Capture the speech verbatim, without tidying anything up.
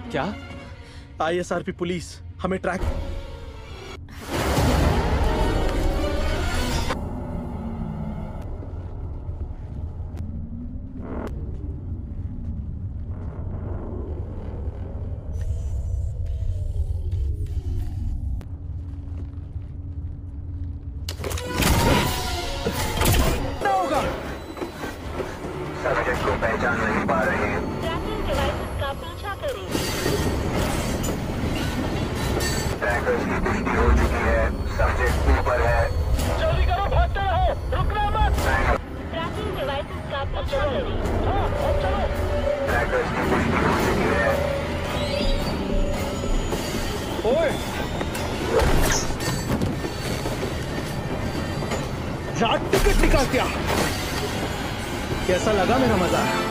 क्या? ISRP police हमें track subject को पहचान नहीं पा रहे हैं। ट्रैकिंग डिवाइसेस का पीछा करें। ट्रैकर्स की पुष्टि हो चुकी है। सब्जेक्ट ऊपर है। जल्दी करो, भागते रहो, रुकना मत। ट्रैकिंग डिवाइसेस का पीछा करें। हाँ, अब चलो। ट्रैकर्स की पुष्टि हो चुकी है। ओए, जा टिकट निकाल दिया। कैसा लगा मेरा मजाक?